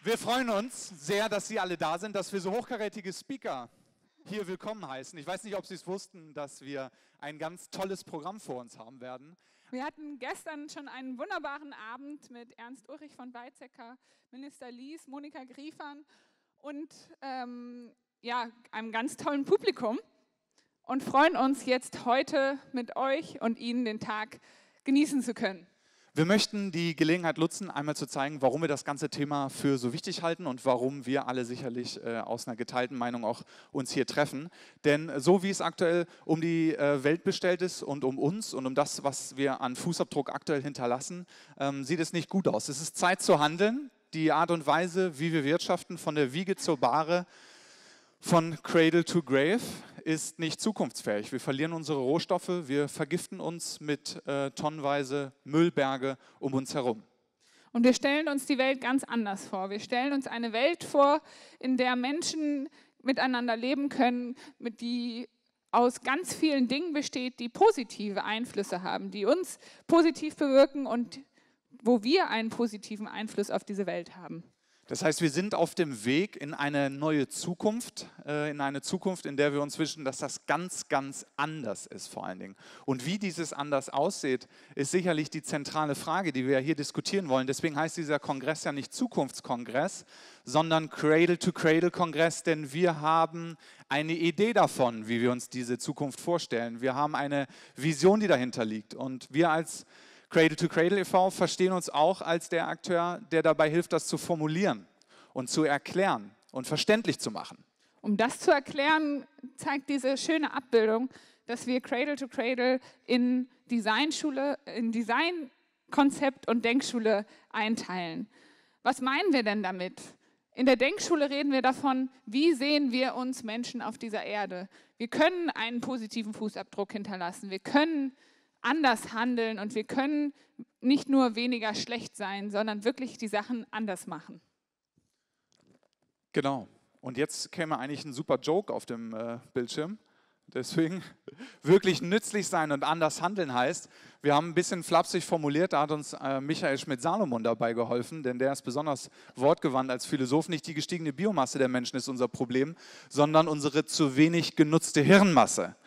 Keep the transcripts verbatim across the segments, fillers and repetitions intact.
Wir freuen uns sehr, dass Sie alle da sind, dass wir so hochkarätige Speaker hier willkommen heißen. Ich weiß nicht, ob Sie es wussten, dass wir ein ganz tolles Programm vor uns haben werden. Wir hatten gestern schon einen wunderbaren Abend mit Ernst Ulrich von Weizsäcker, Minister Lies, Monika Griefern und ähm, ja, einem ganz tollen Publikum und freuen uns jetzt heute mit euch und Ihnen den Tag genießen zu können. Wir möchten die Gelegenheit nutzen, einmal zu zeigen, warum wir das ganze Thema für so wichtig halten und warum wir alle sicherlich äh, aus einer geteilten Meinung auch uns hier treffen. Denn so wie es aktuell um die äh, Welt bestellt ist und um uns und um das, was wir an Fußabdruck aktuell hinterlassen, ähm, sieht es nicht gut aus. Es ist Zeit zu handeln. Die Art und Weise, wie wir wirtschaften, von der Wiege zur Bahre, von Cradle to Grave, ist nicht zukunftsfähig. Wir verlieren unsere Rohstoffe, wir vergiften uns mit äh, tonnenweise Müllberge um uns herum. Und wir stellen uns die Welt ganz anders vor. Wir stellen uns eine Welt vor, in der Menschen miteinander leben können, mit die aus ganz vielen Dingen besteht, die positive Einflüsse haben, die uns positiv bewirken und wo wir einen positiven Einfluss auf diese Welt haben. Das heißt, wir sind auf dem Weg in eine neue Zukunft, äh, in eine Zukunft, in der wir uns wünschen, dass das ganz, ganz anders ist vor allen Dingen. Und wie dieses anders aussieht, ist sicherlich die zentrale Frage, die wir hier diskutieren wollen. Deswegen heißt dieser Kongress ja nicht Zukunftskongress, sondern Cradle-to-Cradle-Kongress, denn wir haben eine Idee davon, wie wir uns diese Zukunft vorstellen. Wir haben eine Vision, die dahinter liegt. Und wir als Cradle to Cradle e V verstehen uns auch als der Akteur, der dabei hilft, das zu formulieren und zu erklären und verständlich zu machen. Um das zu erklären, zeigt diese schöne Abbildung, dass wir Cradle to Cradle in Designschule, in Designkonzept und Denkschule einteilen. Was meinen wir denn damit? In der Denkschule reden wir davon, wie sehen wir uns Menschen auf dieser Erde. Wir können einen positiven Fußabdruck hinterlassen, wir können anders handeln und wir können nicht nur weniger schlecht sein, sondern wirklich die Sachen anders machen. Genau. Und jetzt käme eigentlich ein super Joke auf dem äh, Bildschirm. Deswegen wirklich nützlich sein und anders handeln heißt, wir haben ein bisschen flapsig formuliert, da hat uns äh, Michael Schmidt-Salomon dabei geholfen, denn der ist besonders wortgewandt als Philosoph. Nicht die gestiegene Biomasse der Menschen ist unser Problem, sondern unsere zu wenig genutzte Hirnmasse.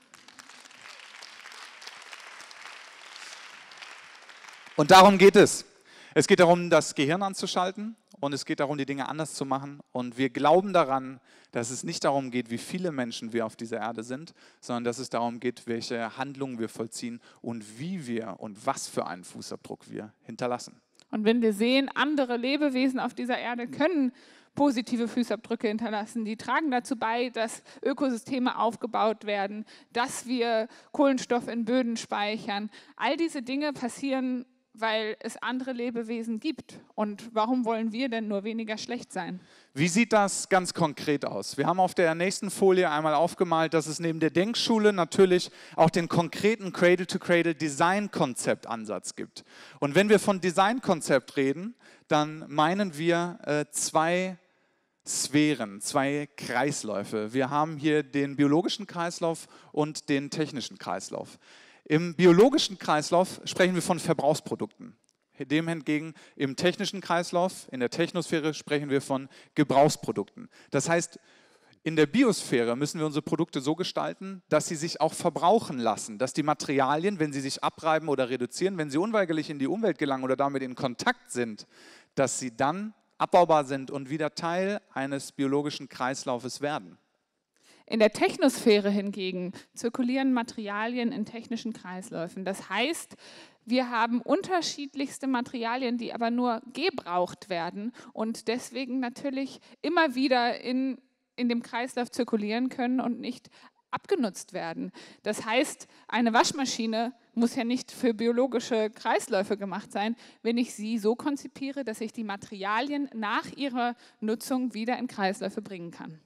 Und darum geht es. Es geht darum, das Gehirn anzuschalten und es geht darum, die Dinge anders zu machen. Und wir glauben daran, dass es nicht darum geht, wie viele Menschen wir auf dieser Erde sind, sondern dass es darum geht, welche Handlungen wir vollziehen und wie wir und was für einen Fußabdruck wir hinterlassen. Und wenn wir sehen, andere Lebewesen auf dieser Erde können positive Fußabdrücke hinterlassen, die tragen dazu bei, dass Ökosysteme aufgebaut werden, dass wir Kohlenstoff in Böden speichern. All diese Dinge passieren, weil es andere Lebewesen gibt. Und warum wollen wir denn nur weniger schlecht sein? Wie sieht das ganz konkret aus? Wir haben auf der nächsten Folie einmal aufgemalt, dass es neben der Denkschule natürlich auch den konkreten Cradle-to-Cradle-Design-Konzept-Ansatz gibt. Und wenn wir von Design-Konzept reden, dann meinen wir äh, zwei Sphären, zwei Kreisläufe. Wir haben hier den biologischen Kreislauf und den technischen Kreislauf. Im biologischen Kreislauf sprechen wir von Verbrauchsprodukten. Dem hingegen im technischen Kreislauf, in der Technosphäre, sprechen wir von Gebrauchsprodukten. Das heißt, in der Biosphäre müssen wir unsere Produkte so gestalten, dass sie sich auch verbrauchen lassen, dass die Materialien, wenn sie sich abreiben oder reduzieren, wenn sie unweigerlich in die Umwelt gelangen oder damit in Kontakt sind, dass sie dann abbaubar sind und wieder Teil eines biologischen Kreislaufes werden. In der Technosphäre hingegen zirkulieren Materialien in technischen Kreisläufen. Das heißt, wir haben unterschiedlichste Materialien, die aber nur gebraucht werden und deswegen natürlich immer wieder in, in dem Kreislauf zirkulieren können und nicht abgenutzt werden. Das heißt, eine Waschmaschine muss ja nicht für biologische Kreisläufe gemacht sein, wenn ich sie so konzipiere, dass ich die Materialien nach ihrer Nutzung wieder in Kreisläufe bringen kann.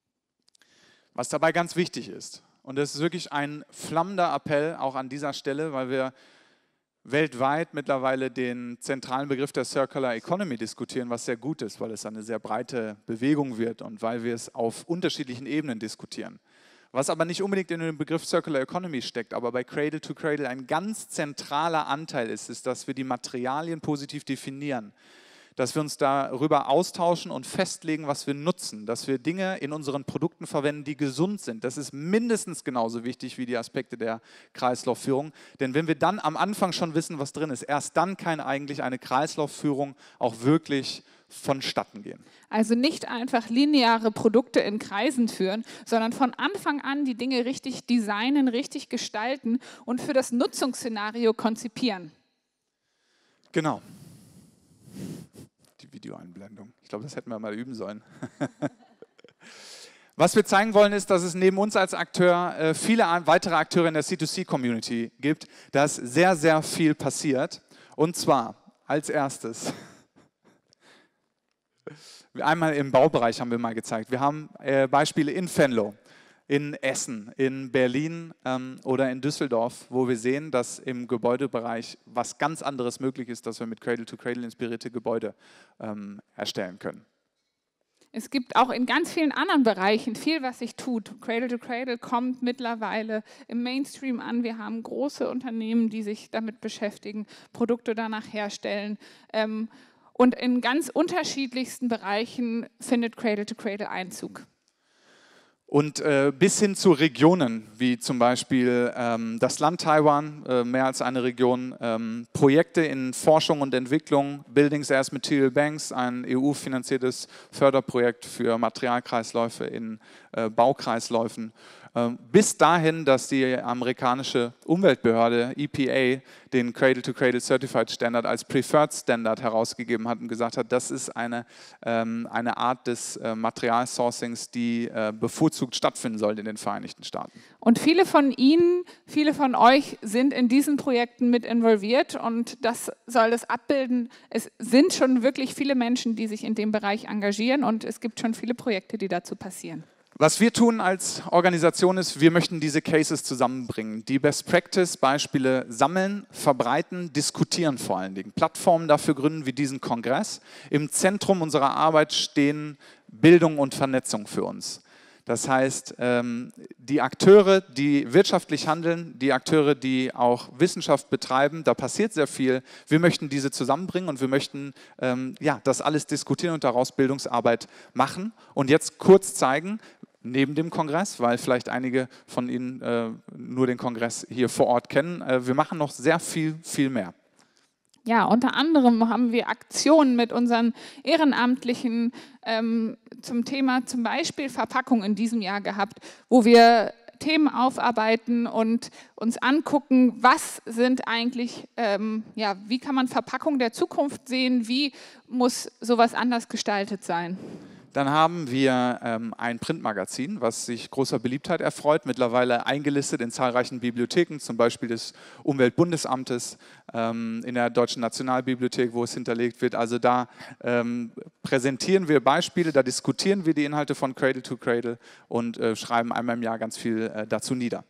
Was dabei ganz wichtig ist, und das ist wirklich ein flammender Appell auch an dieser Stelle, weil wir weltweit mittlerweile den zentralen Begriff der Circular Economy diskutieren, was sehr gut ist, weil es eine sehr breite Bewegung wird und weil wir es auf unterschiedlichen Ebenen diskutieren. Was aber nicht unbedingt in dem Begriff Circular Economy steckt, aber bei Cradle to Cradle ein ganz zentraler Anteil ist, ist, dass wir die Materialien positiv definieren. dass wir uns darüber austauschen und festlegen, was wir nutzen, dass wir Dinge in unseren Produkten verwenden, die gesund sind. Das ist mindestens genauso wichtig wie die Aspekte der Kreislaufführung, denn wenn wir dann am Anfang schon wissen, was drin ist, erst dann kann eigentlich eine Kreislaufführung auch wirklich vonstatten gehen. Also nicht einfach lineare Produkte in Kreisen führen, sondern von Anfang an die Dinge richtig designen, richtig gestalten und für das Nutzungsszenario konzipieren. Genau. Die Videoeinblendung. Ich glaube, das hätten wir mal üben sollen. Was wir zeigen wollen, ist, dass es neben uns als Akteur äh, viele weitere Akteure in der C zwei C-Community gibt, dass sehr, sehr viel passiert. Und zwar als erstes, einmal im Baubereich haben wir mal gezeigt. Wir haben äh, Beispiele in Venlo, in Essen, in Berlin ähm, oder in Düsseldorf, wo wir sehen, dass im Gebäudebereich was ganz anderes möglich ist, dass wir mit Cradle-to-Cradle inspirierte Gebäude ähm, erstellen können. Es gibt auch in ganz vielen anderen Bereichen viel, was sich tut. Cradle-to-Cradle kommt mittlerweile im Mainstream an. Wir haben große Unternehmen, die sich damit beschäftigen, Produkte danach herstellen. Ähm, und in ganz unterschiedlichsten Bereichen findet Cradle-to-Cradle Einzug. Und äh, bis hin zu Regionen, wie zum Beispiel ähm, das Land Taiwan, äh, mehr als eine Region, ähm, Projekte in Forschung und Entwicklung, Buildings as Material Banks, ein E U-finanziertes Förderprojekt für Materialkreisläufe in äh, Baukreisläufen, äh, bis dahin, dass die amerikanische Umweltbehörde E P A den Cradle-to-Cradle Certified Standard als Preferred Standard herausgegeben hat und gesagt hat, das ist eine, ähm, eine Art des äh, Materialsourcings, die äh, bevorzugt stattfinden soll in den Vereinigten Staaten. Und viele von Ihnen, viele von euch sind in diesen Projekten mit involviert und das soll das abbilden. Es sind schon wirklich viele Menschen, die sich in dem Bereich engagieren und es gibt schon viele Projekte, die dazu passieren. Was wir tun als Organisation ist, wir möchten diese Cases zusammenbringen, die Best-Practice-Beispiele sammeln, verbreiten, diskutieren vor allen Dingen, Plattformen dafür gründen wie diesen Kongress. Im Zentrum unserer Arbeit stehen Bildung und Vernetzung für uns. Das heißt, die Akteure, die wirtschaftlich handeln, die Akteure, die auch Wissenschaft betreiben, da passiert sehr viel. Wir möchten diese zusammenbringen und wir möchten ja, das alles diskutieren und daraus Bildungsarbeit machen. Und jetzt kurz zeigen, neben dem Kongress, weil vielleicht einige von Ihnen äh, nur den Kongress hier vor Ort kennen, äh, wir machen noch sehr viel, viel mehr. Ja, unter anderem haben wir Aktionen mit unseren Ehrenamtlichen ähm, zum Thema zum Beispiel Verpackung in diesem Jahr gehabt, wo wir Themen aufarbeiten und uns angucken, was sind eigentlich, ähm, ja, wie kann man Verpackung der Zukunft sehen, wie muss sowas anders gestaltet sein. Dann haben wir ähm, ein Printmagazin, was sich großer Beliebtheit erfreut, mittlerweile eingelistet in zahlreichen Bibliotheken, zum Beispiel des Umweltbundesamtes, ähm, in der Deutschen Nationalbibliothek, wo es hinterlegt wird. Also da ähm, präsentieren wir Beispiele, da diskutieren wir die Inhalte von Cradle to Cradle und äh, schreiben einmal im Jahr ganz viel äh, dazu nieder.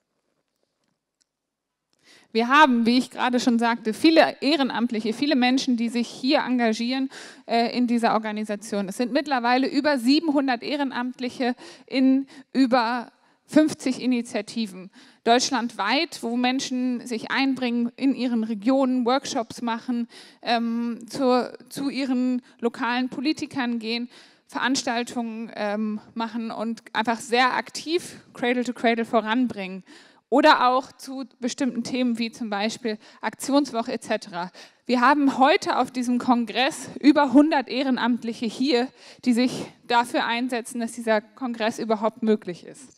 Wir haben, wie ich gerade schon sagte, viele Ehrenamtliche, viele Menschen, die sich hier engagieren äh, in dieser Organisation. Es sind mittlerweile über siebenhundert Ehrenamtliche in über fünfzig Initiativen deutschlandweit, wo Menschen sich einbringen, in ihren Regionen Workshops machen, ähm, zur, zu ihren lokalen Politikern gehen, Veranstaltungen ähm, machen und einfach sehr aktiv Cradle to Cradle voranbringen. Oder auch zu bestimmten Themen wie zum Beispiel Aktionswoche et cetera. Wir haben heute auf diesem Kongress über hundert Ehrenamtliche hier, die sich dafür einsetzen, dass dieser Kongress überhaupt möglich ist.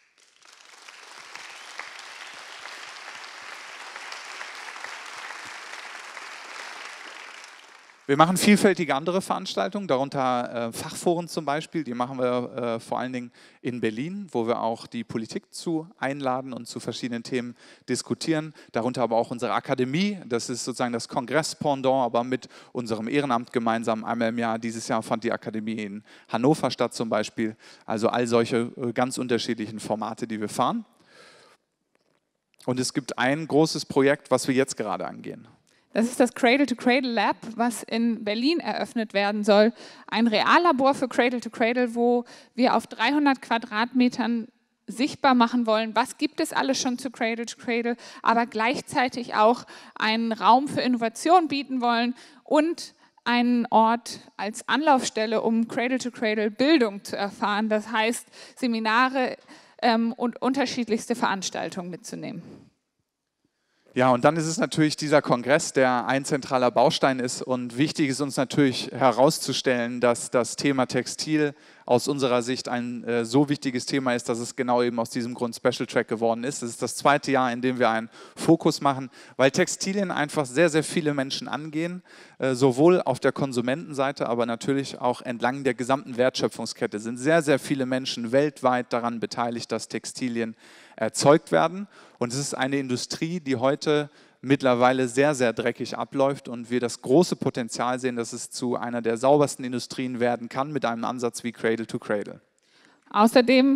Wir machen vielfältige andere Veranstaltungen, darunter äh, Fachforen zum Beispiel, die machen wir äh, vor allen Dingen in Berlin, wo wir auch die Politik zu einladen und zu verschiedenen Themen diskutieren, darunter aber auch unsere Akademie, das ist sozusagen das Kongress-Pendant, aber mit unserem Ehrenamt gemeinsam einmal im Jahr. Dieses Jahr fand die Akademie in Hannover statt zum Beispiel, also all solche äh, ganz unterschiedlichen Formate, die wir fahren. Und es gibt ein großes Projekt, was wir jetzt gerade angehen. Das ist das Cradle to Cradle Lab, was in Berlin eröffnet werden soll. Ein Reallabor für Cradle to Cradle, wo wir auf dreihundert Quadratmetern sichtbar machen wollen, was gibt es alles schon zu Cradle to Cradle, aber gleichzeitig auch einen Raum für Innovation bieten wollen und einen Ort als Anlaufstelle, um Cradle-to-Cradle-Bildung zu erfahren. Das heißt, Seminare ähm, und unterschiedlichste Veranstaltungen mitzunehmen. Ja, und dann ist es natürlich dieser Kongress, der ein zentraler Baustein ist. Und wichtig ist uns natürlich herauszustellen, dass das Thema Textil aus unserer Sicht ein äh, so wichtiges Thema ist, dass es genau eben aus diesem Grund Special Track geworden ist. Es ist das zweite Jahr, in dem wir einen Fokus machen, weil Textilien einfach sehr, sehr viele Menschen angehen, äh, sowohl auf der Konsumentenseite, aber natürlich auch entlang der gesamten Wertschöpfungskette sind sehr, sehr viele Menschen weltweit daran beteiligt, dass Textilien erzeugt werden. Und es ist eine Industrie, die heute mittlerweile sehr, sehr dreckig abläuft und wir das große Potenzial sehen, dass es zu einer der saubersten Industrien werden kann mit einem Ansatz wie Cradle to Cradle. Außerdem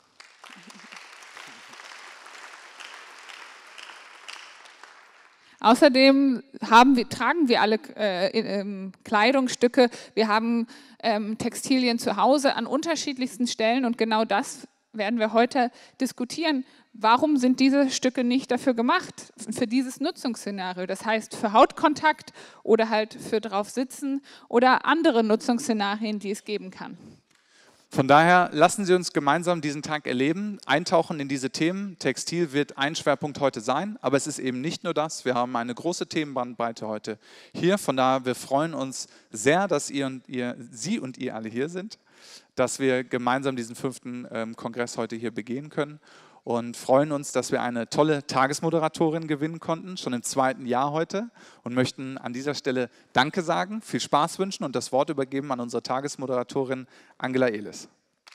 Außerdem haben wir, tragen wir alle äh, äh, Kleidungsstücke, wir haben ähm, Textilien zu Hause an unterschiedlichsten Stellen und genau das werden wir heute diskutieren. Warum sind diese Stücke nicht dafür gemacht, für dieses Nutzungsszenario? Das heißt für Hautkontakt oder halt für drauf sitzen oder andere Nutzungsszenarien, die es geben kann. Von daher lassen Sie uns gemeinsam diesen Tag erleben, eintauchen in diese Themen. Textil wird ein Schwerpunkt heute sein, aber es ist eben nicht nur das. Wir haben eine große Themenbandbreite heute hier. Von daher, wir freuen uns sehr, dass ihr und ihr, Sie und ihr alle hier sind, dass wir gemeinsam diesen fünften ähm, Kongress heute hier begehen können und freuen uns, dass wir eine tolle Tagesmoderatorin gewinnen konnten, schon im zweiten Jahr heute und möchten an dieser Stelle Danke sagen, viel Spaß wünschen und das Wort übergeben an unsere Tagesmoderatorin Angela Ehles.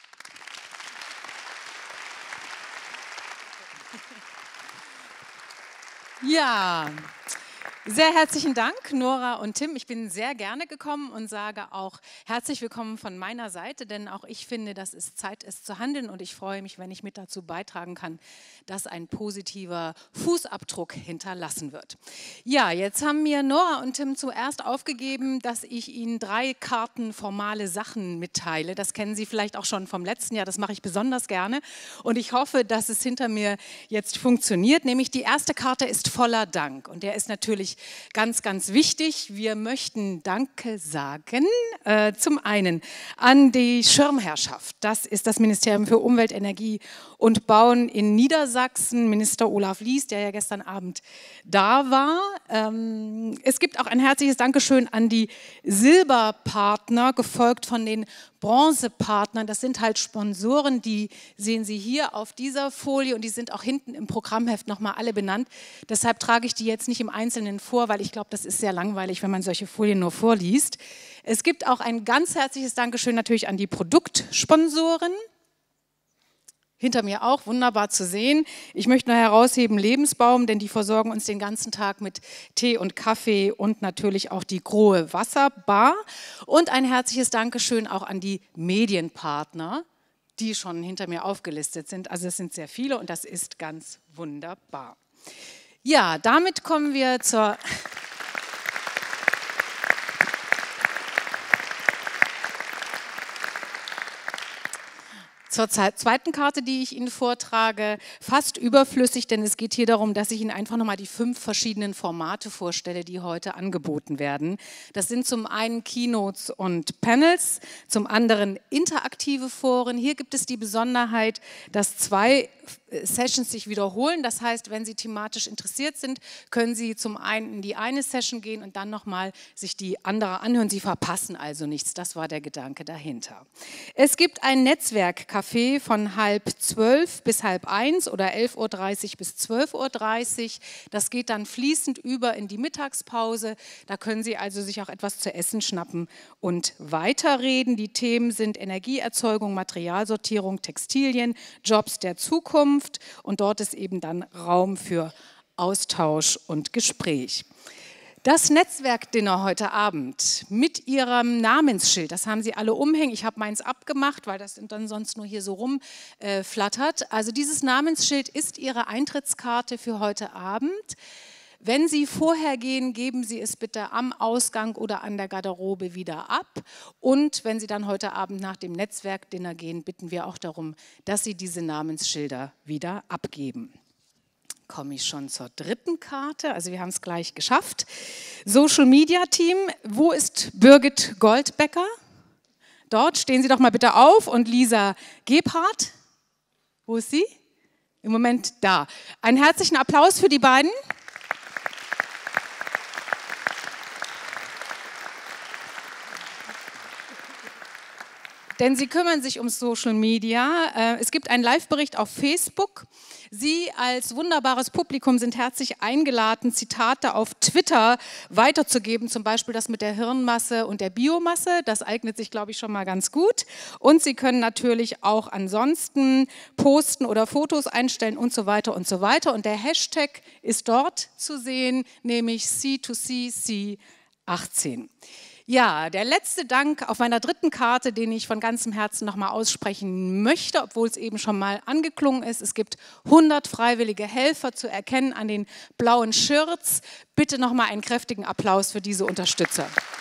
Ja, sehr herzlichen Dank, Nora und Tim. Ich bin sehr gerne gekommen und sage auch herzlich willkommen von meiner Seite, denn auch ich finde, dass es Zeit ist zu handeln und ich freue mich, wenn ich mit dazu beitragen kann, dass ein positiver Fußabdruck hinterlassen wird. Ja, jetzt haben mir Nora und Tim zuerst aufgegeben, dass ich Ihnen drei Karten formale Sachen mitteile. Das kennen Sie vielleicht auch schon vom letzten Jahr, das mache ich besonders gerne und ich hoffe, dass es hinter mir jetzt funktioniert. Nämlich die erste Karte ist voller Dank und der ist natürlich ganz, ganz wichtig. Wir möchten Danke sagen, äh, zum einen an die Schirmherrschaft. Das ist das Ministerium für Umwelt, Energie und Bauen in Niedersachsen, Minister Olaf Lies, der ja gestern Abend da war. Ähm, es gibt auch ein herzliches Dankeschön an die Silberpartner, gefolgt von den Bronzepartnern. Das sind halt Sponsoren, die sehen Sie hier auf dieser Folie und die sind auch hinten im Programmheft nochmal alle benannt. Deshalb trage ich die jetzt nicht im Einzelnen vor, weil ich glaube, das ist sehr langweilig, wenn man solche Folien nur vorliest. Es gibt auch ein ganz herzliches Dankeschön natürlich an die Produktsponsoren. Hinter mir auch, wunderbar zu sehen. Ich möchte noch herausheben Lebensbaum, denn die versorgen uns den ganzen Tag mit Tee und Kaffee und natürlich auch die Grohe Wasserbar. Und ein herzliches Dankeschön auch an die Medienpartner, die schon hinter mir aufgelistet sind. Also es sind sehr viele und das ist ganz wunderbar. Ja, damit kommen wir zur... Zur zweiten Karte, die ich Ihnen vortrage, fast überflüssig, denn es geht hier darum, dass ich Ihnen einfach nochmal die fünf verschiedenen Formate vorstelle, die heute angeboten werden. Das sind zum einen Keynotes und Panels, zum anderen interaktive Foren. Hier gibt es die Besonderheit, dass zwei Sessions sich wiederholen. Das heißt, wenn Sie thematisch interessiert sind, können Sie zum einen in die eine Session gehen und dann nochmal sich die andere anhören. Sie verpassen also nichts. Das war der Gedanke dahinter. Es gibt ein Netzwerkcafé von halb zwölf bis halb eins oder elf Uhr dreißig bis zwölf Uhr dreißig. Das geht dann fließend über in die Mittagspause. Da können Sie also sich auch etwas zu essen schnappen und weiterreden. Die Themen sind Energieerzeugung, Materialsortierung, Textilien, Jobs der Zukunft. Und dort ist eben dann Raum für Austausch und Gespräch. Das Netzwerkdinner heute Abend mit Ihrem Namensschild, das haben Sie alle umhängen. Ich habe meins abgemacht, weil das dann sonst nur hier so rumflattert. Äh, also dieses Namensschild ist Ihre Eintrittskarte für heute Abend. Wenn Sie vorher gehen, geben Sie es bitte am Ausgang oder an der Garderobe wieder ab. Und wenn Sie dann heute Abend nach dem Netzwerkdinner gehen, bitten wir auch darum, dass Sie diese Namensschilder wieder abgeben. komme ich schon zur dritten Karte. Also wir haben es gleich geschafft. Social Media Team, wo ist Birgit Goldbecker? Dort, stehen Sie doch mal bitte auf. Und Lisa Gebhardt, wo ist sie? Im Moment da. Einen herzlichen Applaus für die beiden. Denn sie kümmern sich um Social Media. Es gibt einen Live-Bericht auf Facebook. Sie als wunderbares Publikum sind herzlich eingeladen, Zitate auf Twitter weiterzugeben, zum Beispiel das mit der Hirnmasse und der Biomasse. Das eignet sich, glaube ich, schon mal ganz gut. Und Sie können natürlich auch ansonsten posten oder Fotos einstellen und so weiter und so weiter. Und der Hashtag ist dort zu sehen, nämlich C zwei C C achtzehn. Ja, der letzte Dank auf meiner dritten Karte, den ich von ganzem Herzen nochmal aussprechen möchte, obwohl es eben schon mal angeklungen ist. Es gibt hundert freiwillige Helfer zu erkennen an den blauen Shirts. Bitte nochmal einen kräftigen Applaus für diese Unterstützer.